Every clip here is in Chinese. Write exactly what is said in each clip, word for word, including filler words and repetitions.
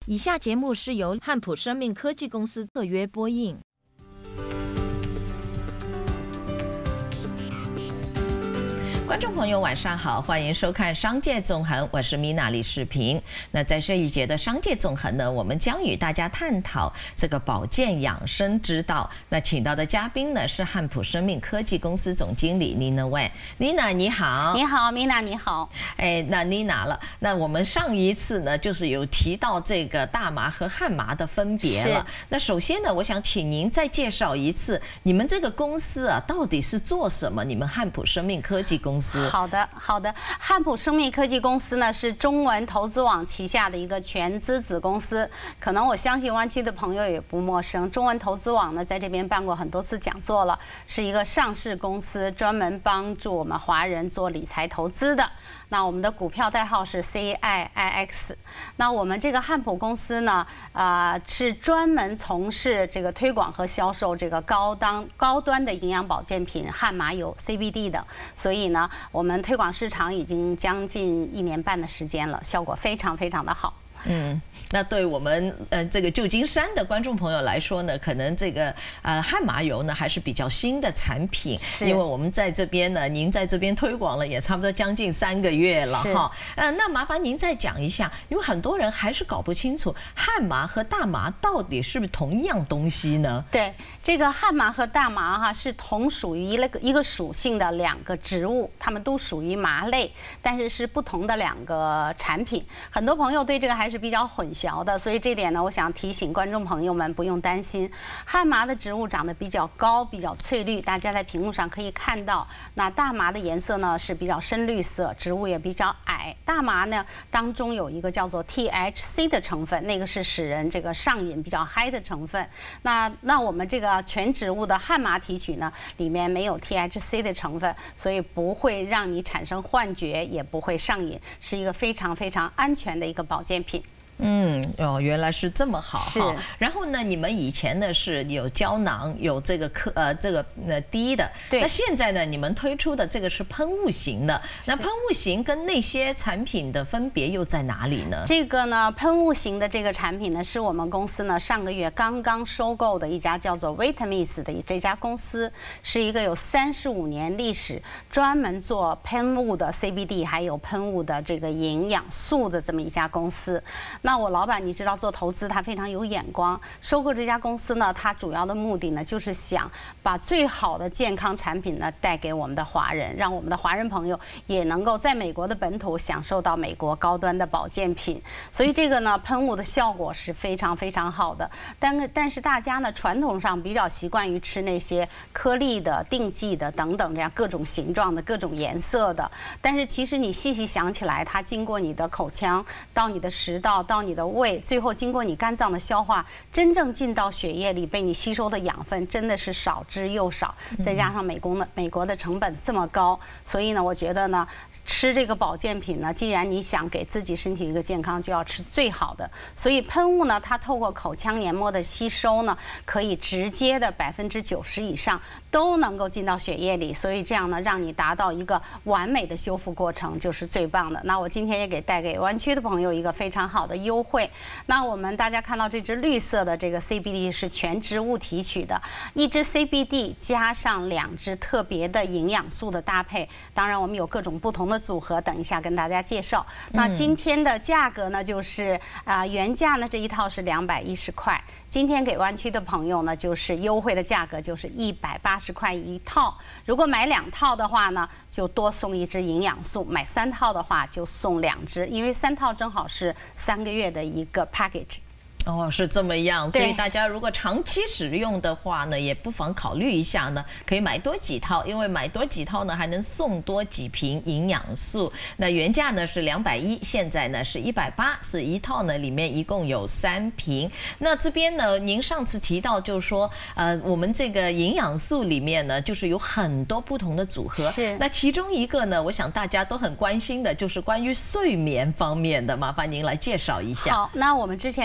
以下节目是由汉普生命科技公司特约播映。观众朋友晚上好，欢迎收看《商界纵横》，我是米娜李世平。那在这一节的《商界纵横》呢，我们将与大家探讨这个保健养生之道。那请到的嘉宾呢是汉普生命科技公司总经理 Nina Wan。Nina 你好。 你好，米娜你好。 哎，那 Nina 了，那我们上一次呢就是有提到这个大麻和旱麻的分别了。那首先呢，我想请您再介绍一次你们这个公司啊到底是做什么？你们汉普生命科技公司。 好的，好的。汉普生命科技公司呢是中文投资网旗下的一个全资子公司，可能我相信湾区的朋友也不陌生。中文投资网呢在这边办过很多次讲座了，是一个上市公司，专门帮助我们华人做理财投资的。那我们的股票代号是 C I I X。那我们这个汉普公司呢，呃，是专门从事这个推广和销售这个高档高端的营养保健品旱麻油 C B D 的，所以呢。我们推广市场已经将近一年半的时间了，效果非常非常的好。 嗯，那对我们呃这个旧金山的观众朋友来说呢，可能这个呃旱麻油呢还是比较新的产品，因为我们在这边呢，您在这边推广了也差不多将近三个月了哈。呃，那麻烦您再讲一下，因为很多人还是搞不清楚旱麻和大麻到底是不是同一样东西呢？ 对，这个旱麻和大麻哈是同属于一个一个属性的两个植物，它们都属于麻类，但是是不同的两个产品。很多朋友对这个还是比较混淆的，所以这点呢，我想提醒观众朋友们不用担心。旱麻的植物长得比较高，比较翠绿，大家在屏幕上可以看到。那大麻的颜色呢是比较深绿色，植物也比较矮。大麻呢当中有一个叫做 T H C 的成分，那个是使人这个上瘾、比较嗨的成分。那那我们这个全植物的旱麻提取呢，里面没有 T H C 的成分，所以不会让你产生幻觉，也不会上瘾，是一个非常非常安全的一个保健品。 嗯，哦，原来是这么好哈。 然后呢，你们以前呢是有胶囊，有这个颗呃这个呃滴的，对。那现在呢，你们推出的这个是喷雾型的。那喷雾型跟那些产品的分别又在哪里呢？ 这个呢，喷雾型的这个产品呢，是我们公司呢上个月刚刚收购的一家叫做 Vitamins 的这家公司，是一个有三十五年历史，专门做喷雾的 C B D 还有喷雾的这个营养素的这么一家公司。那我老板你知道做投资他非常有眼光，收购这家公司呢，他主要的目的呢就是想把最好的健康产品呢带给我们的华人，让我们的华人朋友也能够在美国的本土享受到美国高端的保健品。所以这个呢喷雾的效果是非常非常好的。但但是大家呢传统上比较习惯于吃那些颗粒的、定剂的等等这样各种形状的、各种颜色的。但是其实你细细想起来，它经过你的口腔到你的食道到到你的胃，最后经过你肝脏的消化，真正进到血液里被你吸收的养分真的是少之又少。再加上美国的美国的成本这么高，所以呢，我觉得呢，吃这个保健品呢，既然你想给自己身体一个健康，就要吃最好的。所以喷雾呢，它透过口腔黏膜的吸收呢，可以直接的百分之九十以上都能够进到血液里，所以这样呢，让你达到一个完美的修复过程，就是最棒的。那我今天也给带给湾区的朋友一个非常好的优惠。那我们大家看到这支绿色的这个 C B D 是全植物提取的，一支 C B D 加上两支特别的营养素的搭配，当然我们有各种不同的组合，等一下跟大家介绍。那今天的价格呢，就是啊、呃、原价呢这一套是两百一十块，今天给湾区的朋友呢，就是优惠的价格就是一百八十块一套。如果买两套的话呢，就多送一支营养素；买三套的话就送两支，因为三套正好是三个月的一个 package。 哦，是这么样，所以大家如果长期使用的话呢，也不妨考虑一下呢，可以买多几套，因为买多几套呢，还能送多几瓶营养素。那原价呢是两百一，现在呢是一百八，是一套呢里面一共有三瓶。那这边呢，您上次提到就是说，呃，我们这个营养素里面呢，就是有很多不同的组合。 是。 那其中一个呢，我想大家都很关心的，就是关于睡眠方面的，麻烦您来介绍一下。 好，那我们之前知道哈。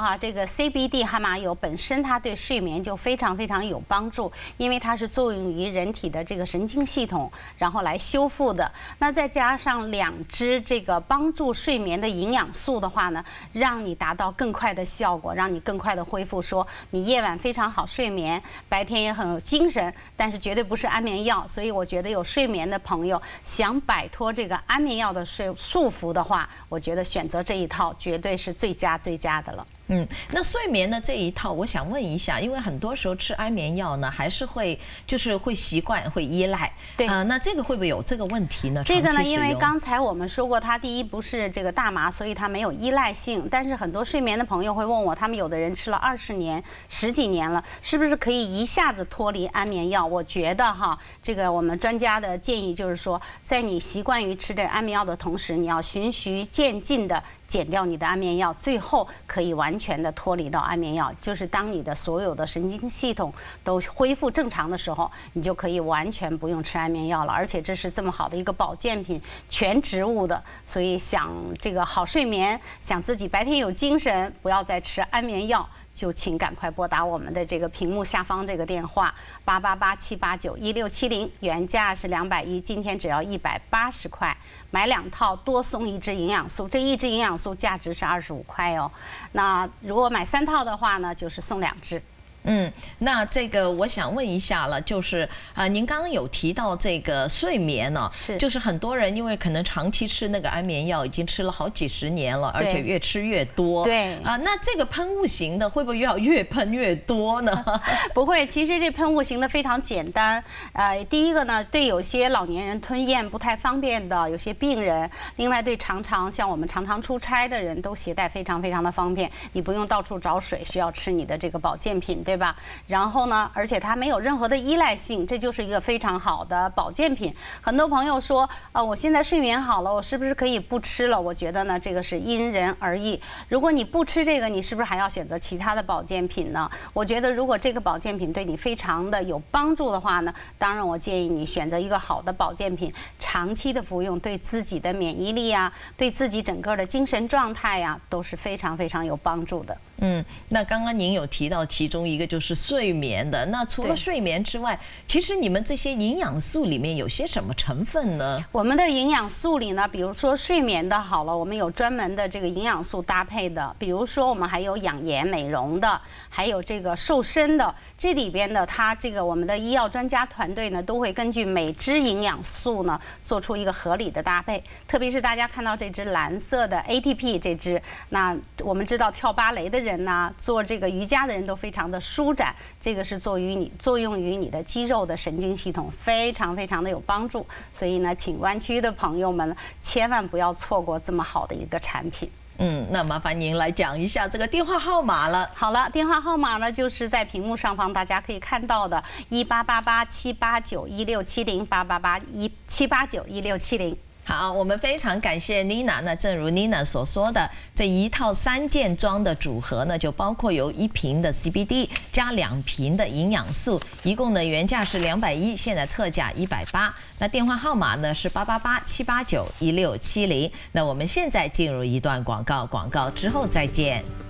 哈，这个 C B D 哈麻油本身它对睡眠就非常非常有帮助，因为它是作用于人体的这个神经系统，然后来修复的。那再加上两支这个帮助睡眠的营养素的话呢，让你达到更快的效果，让你更快的恢复。说你夜晚非常好睡眠，白天也很有精神，但是绝对不是安眠药。所以我觉得有睡眠的朋友想摆脱这个安眠药的睡束缚的话，我觉得选择这一套绝对是最佳最佳的了。 嗯，那睡眠的这一套，我想问一下，因为很多时候吃安眠药呢，还是会就是会习惯、会依赖。 对啊、 呃，那这个会不会有这个问题呢？ 这个呢，因为刚才我们说过，它第一不是这个大麻，所以它没有依赖性。但是很多睡眠的朋友会问我，他们有的人吃了二十年、十几年了，是不是可以一下子脱离安眠药？我觉得哈，这个我们专家的建议就是说，在你习惯于吃这安眠药的同时，你要循序渐进的减掉你的安眠药，最后可以完全的脱离到安眠药。就是当你的所有的神经系统都恢复正常的时候，你就可以完全不用吃安眠药了。而且这是这么好的一个保健品，全植物的，所以想这个好睡眠，想自己白天有精神，不要再吃安眠药，就请赶快拨打我们的这个屏幕下方这个电话八八八七八九一六七零，原价是两百一，今天只要一百八十块，买两套多送一支营养素，这一支营养素价值是二十五块哦。那如果买三套的话呢，就是送两支。 嗯，那这个我想问一下了，就是啊、呃，您刚刚有提到这个睡眠呢、哦， 是， 就是很多人因为可能长期吃那个安眠药，已经吃了好几十年了，而且越吃越多。 对啊、呃，那这个喷雾型的会不会要越喷越多呢？ 不会，其实这喷雾型的非常简单。呃，第一个呢，对有些老年人吞咽不太方便的，有些病人，另外对常常像我们常常出差的人都携带非常非常的方便，你不用到处找水，需要吃你的这个保健品。对吧？然后呢，而且它没有任何的依赖性，这就是一个非常好的保健品。很多朋友说，呃，我现在睡眠好了，我是不是可以不吃了？我觉得呢，这个是因人而异。如果你不吃这个，你是不是还要选择其他的保健品呢？我觉得，如果这个保健品对你非常的有帮助的话呢，当然我建议你选择一个好的保健品，长期的服用，对自己的免疫力啊，对自己整个的精神状态呀、啊，都是非常非常有帮助的。 嗯，那刚刚您有提到其中一个就是睡眠的，那除了睡眠之外，其实你们这些营养素里面有些什么成分呢？ 我们的营养素里呢，比如说睡眠的好了，我们有专门的这个营养素搭配的，比如说我们还有养颜美容的，还有这个瘦身的，这里边的它这个我们的医药专家团队呢，都会根据每支营养素呢做出一个合理的搭配。特别是大家看到这支蓝色的 A T P 这支，那我们知道跳芭蕾的人人呐，做这个瑜伽的人都非常的舒展，这个是作于你作用于你的肌肉的神经系统，非常非常的有帮助。所以呢，请湾区的朋友们千万不要错过这么好的一个产品。 嗯，那麻烦您来讲一下这个电话号码了。 好了，电话号码呢就是在屏幕上方大家可以看到的，一八八八七八九一六七零八八八一七八九一六七零。 好，我们非常感谢 Nina。那正如 Nina 所说的，这一套三件装的组合呢，就包括有一瓶的 C B D 加两瓶的营养素，一共呢原价是两百一，现在特价一百八。那电话号码呢是八八八七八九一六七零。那我们现在进入一段广告，广告之后再见。